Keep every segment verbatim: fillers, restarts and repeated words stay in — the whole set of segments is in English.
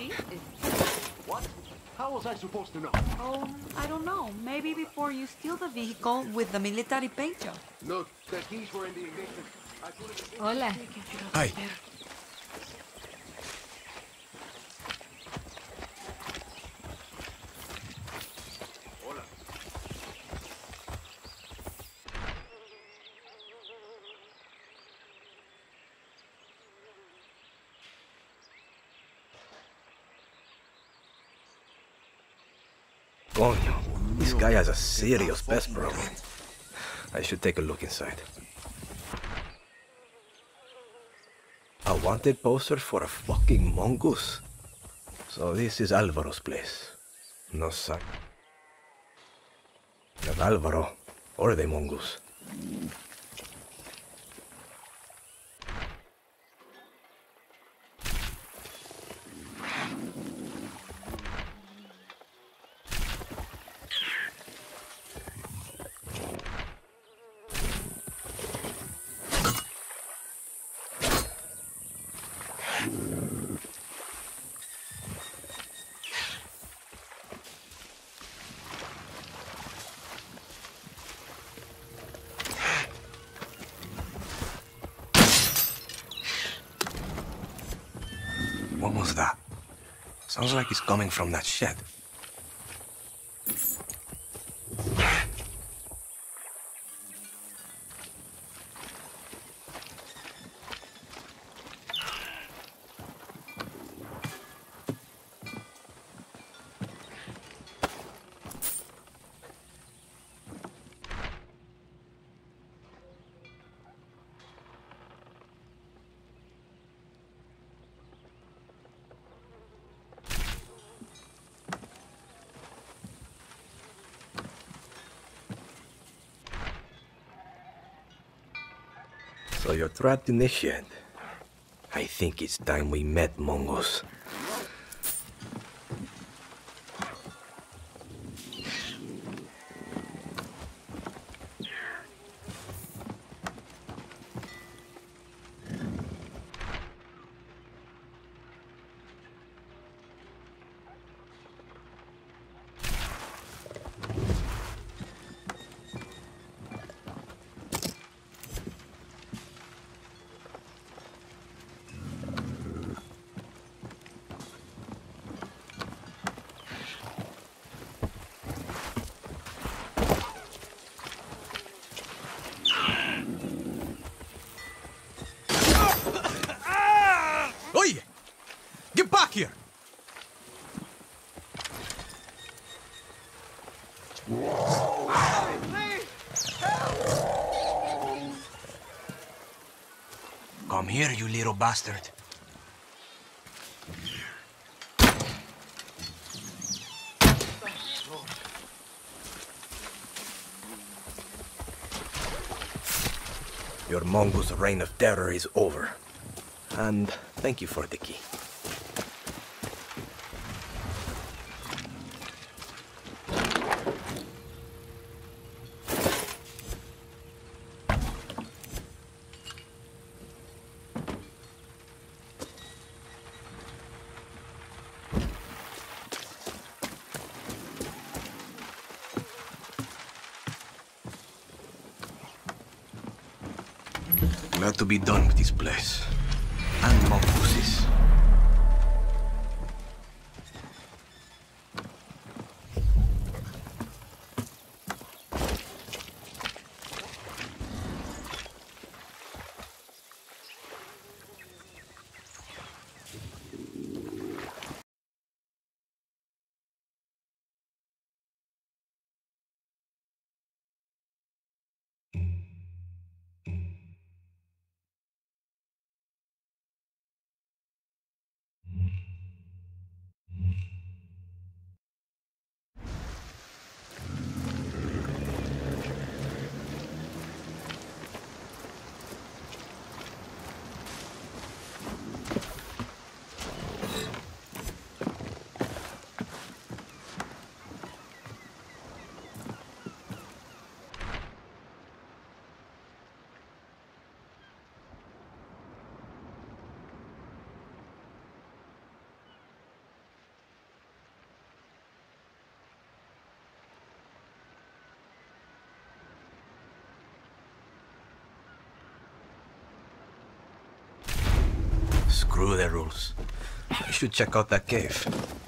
What? How was I supposed to know? Oh, I don't know. Maybe before you steal the vehicle with the military paint job. Look, the keys were in the ignition. I put it in. Hola. Hi. Hola. Coño, this guy has a serious pest problem. I should take a look inside. A wanted poster for a fucking mongoose. So this is Alvaro's place. No sign of Alvaro or the mongoose. What was that? Sounds like it's coming from that shed. So you're trapped in this shed. I think it's time we met, Mongoose. Oye! Get back here! Come here, you little bastard. Your mongoose reign of terror is over. And thank you for the key. Glad to be done with this place. And mongooses. Screw the rules. I should check out that cave.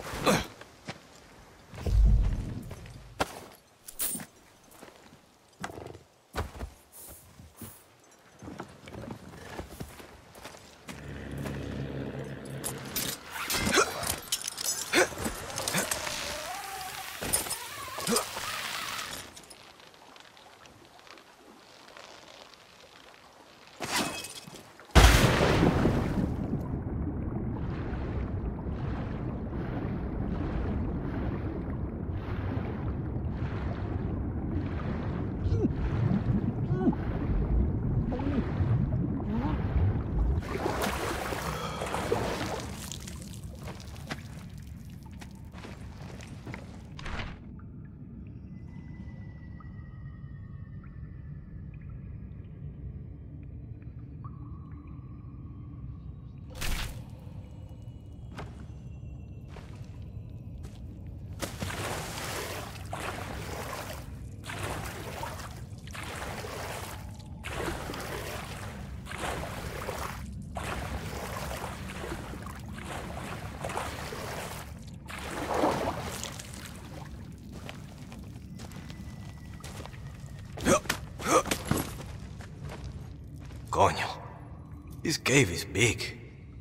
Coño, this cave is big.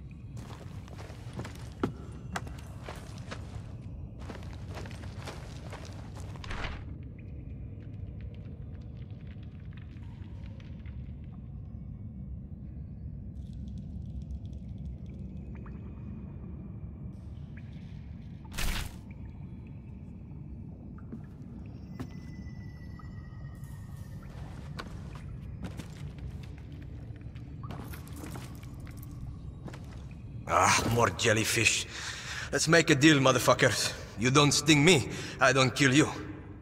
Ah, more jellyfish. Let's make a deal, motherfuckers. You don't sting me, I don't kill you.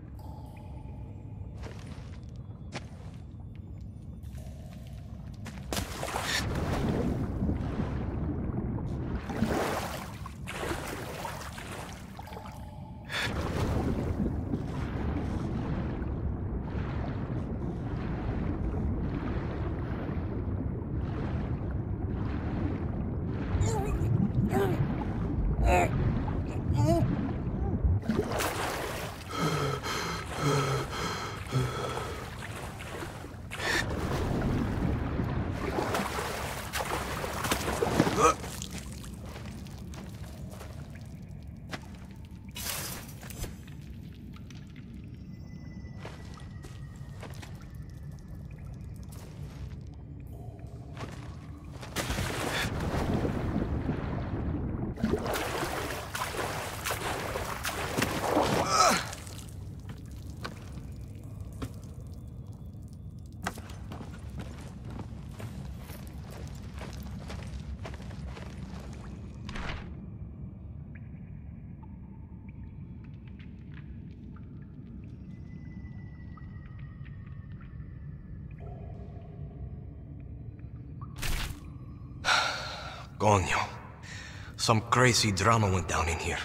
Coño. Some crazy drama went down in here.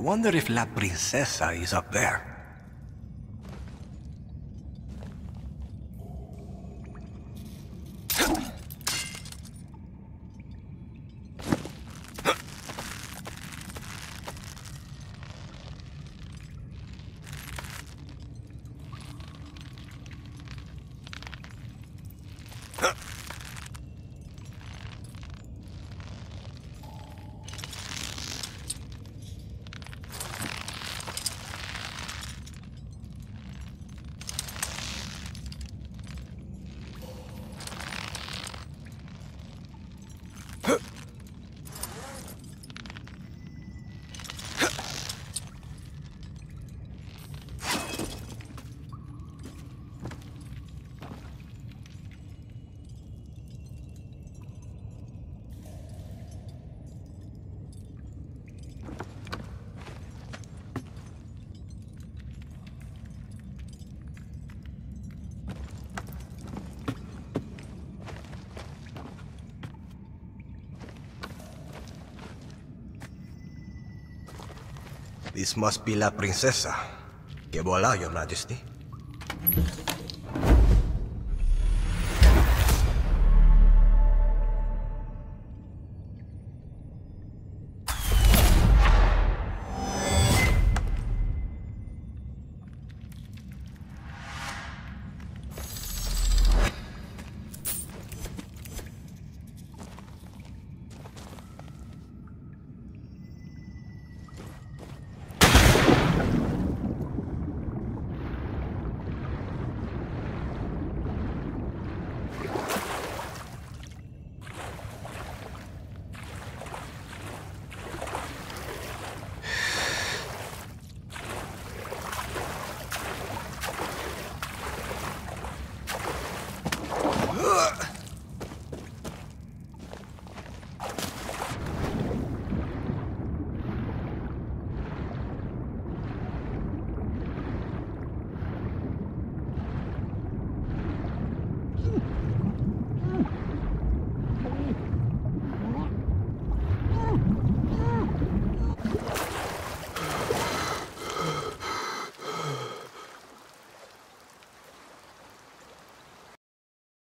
wonder if La Princesa is up there. This must be La Princesa. Que voila, Your Majesty. Ugh.